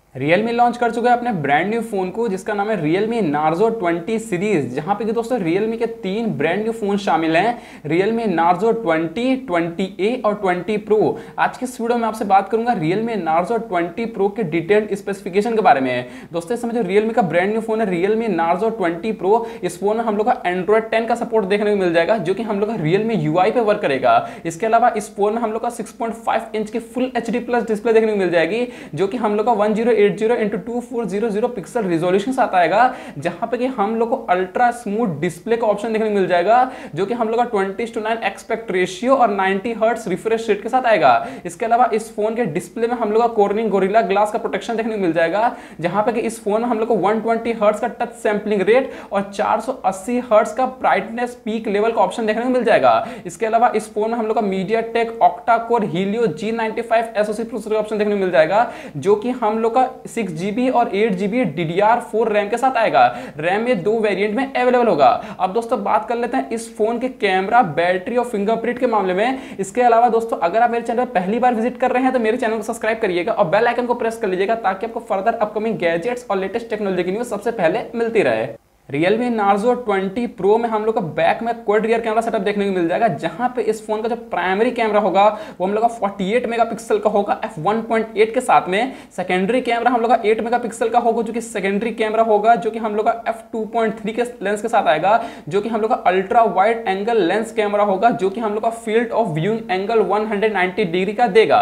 Realme launch कर चुका है अपने ब्रांड न्यू फोन को जिसका नाम है Realme Narzo 20 सीरीज, जहां पे कि दोस्तों Realme के 3 ब्रांड न्यू फोन शामिल हैं, Realme Narzo 20, 20A और 20 Pro। आज के इस वीडियो में आपसे बात करूंगा Realme Narzo 20 Pro के डिटेल्ड स्पेसिफिकेशन के बारे में। दोस्तों इस समय जो Realme का ब्रांड न्यू फोन है Realme Narzo 20 Pro, इस फोन में हम लोग का Android 10 का सपोर्ट देखने को मिल जाएगा, जो कि हम लोग का Realme UI पे वर्क करेगा। इसके अलावा इस फोन में हम लोग का 6.5 इंच की फुल HD प्लस डिस्प्ले देखने को मिल जाएगी, जो कि हम लोग का 1080x2400 पिक्सल रिजोल्यूशन साथ आएगा, जहां पे कि हम लोग को अल्ट्रा स्मूथ डिस्प्ले का ऑप्शन देखने को मिल जाएगा, जो कि हम लोग का 20:9 एस्पेक्ट रेशियो और 90 हर्ट्ज रिफ्रेश रेट के साथ आएगा। इसके अलावा इस फोन के डिस्प्ले में हम लोग का कॉर्निंग गोरिल्ला ग्लास का प्रोटेक्शन देखने को मिल जाएगा, जहां पे कि इस फोन में हम लोग को 120 हर्ट्ज का टच सैंपलिंग रेट और 480 हर्ट्ज का ब्राइटनेस पीक लेवल का ऑप्शन देखने को मिल जाएगा। इसके अलावा इस फोन में हम लोग का MediaTek octa core Helio G95 SoC processor का ऑप्शन देखने को मिल जाएगा, जो कि हम लोग का 6GB और 8GB DDR4 रैम के साथ आएगा। रैम ये 2 वेरिएंट में अवेलेबल होगा। अब दोस्तों बात कर लेते हैं इस फोन के कैमरा, बैटरी और फिंगरप्रिंट के मामले में। इसके अलावा दोस्तों अगर आप मेरे चैनल पर पहली बार विजिट कर रहे हैं तो मेरे चैनल को सब्सक्राइब करिएगा और बेल आइकन को प्रेस कर लीजिएगा, ताकि आपको फर्दर अपकमिंग गैजेट्स और लेटेस्ट टेक्नोलॉजी की न्यूज सबसे पहले मिलती रहे। Realme Narzo 20 Pro में हम लोग का बैक में क्वाड रियर कैमरा सेटअप देखने को मिल जाएगा, जहां पे इस फोन का जो प्राइमरी कैमरा होगा वो हम लोग का 48 मेगापिक्सल का होगा f1.8 के साथ में। सेकेंडरी कैमरा हम लोग का 8 मेगापिक्सल का होगा, जो कि सेकेंडरी कैमरा होगा, जो कि हम लोग का f2.3 के लेंस के साथ आएगा, जो कि हम लोग का ultra wide angle lens camera होगा, जो कि हम लोग का field of viewing angle 190 degree का देगा,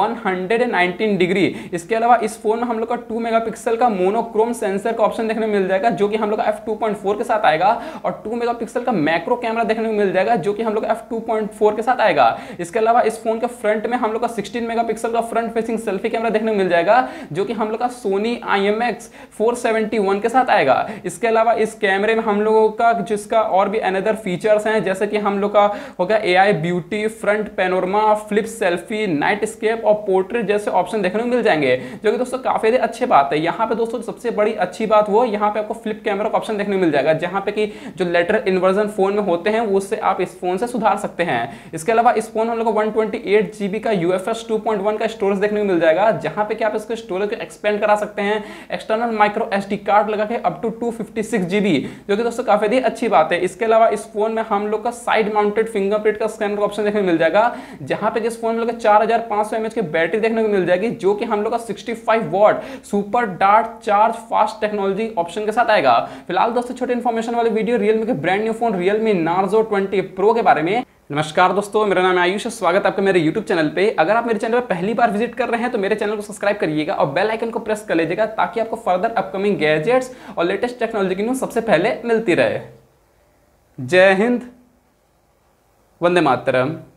119 डिग्री। इसके अलावा इस फोन में हम लोग का 2 मेगापिक्सल का मोनोक्रोम सेंसर का ऑप्शन देखने को मिल जाएगा, जो कि हम लोग का f2.4 के साथ आएगा, और 2 मेगापिक्सल का मैक्रो कैमरा देखने को मिल जाएगा, जो कि हम लोग f2.4 के साथ आएगा। इसके अलावा इस फोन के फ्रंट में हम लोग का 16 मेगापिक्सल का फ्रंट फेसिंग सेल्फी कैमरा देखने को मिल जाएगा, जो कि हम लोग का Sony IMX 471 के साथ आएगा। इसके अलावा इस कैमरे में हम लोगों का जिसका और भी अनदर फीचर्स हैं, जैसे कि हम लोग का होगा AI beauty, front panorama, flip selfie, nightscape और पोर्ट्रेट जैसे ऑप्शन देखने को मिल जाएंगे, जो कि दोस्तों काफी अच्छी बात है। यहाँ पे दोस्तों सबसे बड़ी अच्छी बात वो यहाँ पे आपको फ्लिप कैमरा का ऑप्शन देखने को मिल जाएगा, जहां पे कि जो लेटर इन्वर्जन फोन में होते हैं उससे आप इस फोन से सुधार सकते हैं। इसके अलावा इस फोन हम लोग को 128GB का UFS 2.1 का स्टोरेज देखने को मिल जाएगा, जहां पे कि आप इसके स्टोरेज को एक्सपेंड करा सकते हैं एक्सटर्नल माइक्रो SD कार्ड लगा के अप टू 256GB, जो कि दोस्तों काफी अच्छी बात है। इसके अलावा इस फोन में हम लोग का साइड माउंटेड फिंगरप्रिंट का स्कैनर का ऑप्शन देखने को मिल जाएगा, जहां पे इस फोन में 4500 mAh की बैटरी देखने को मिल जाएगी, जो कि हम लोग का 65 watt super dart charge fast technology option के साथ आएगा। फिलहाल दोस्तों छोटे इन्फॉर्मेशन वाले वीडियो Realme के brand new phone Realme Narzo 20 Pro के बारे में। नमस्कार दोस्तों, मेरा नाम है आयुष, स्वागत है आपका मेरे YouTube चैनल पे। अगर आप मेरे चैनल पर पहली बार विजिट कर रहे हैं तो मेरे चैनल को सब्सक्राइब करिएगा और बेल आइकन को प्रेस कर लीजिएगा, ताकि आपको फर्दर अपकमिंग गैजेट्स और लेटेस्ट टेक्नोलॉजी की न्यूज सबसे पहले मिलती रहे। जय हिंद, वंदे मातरम।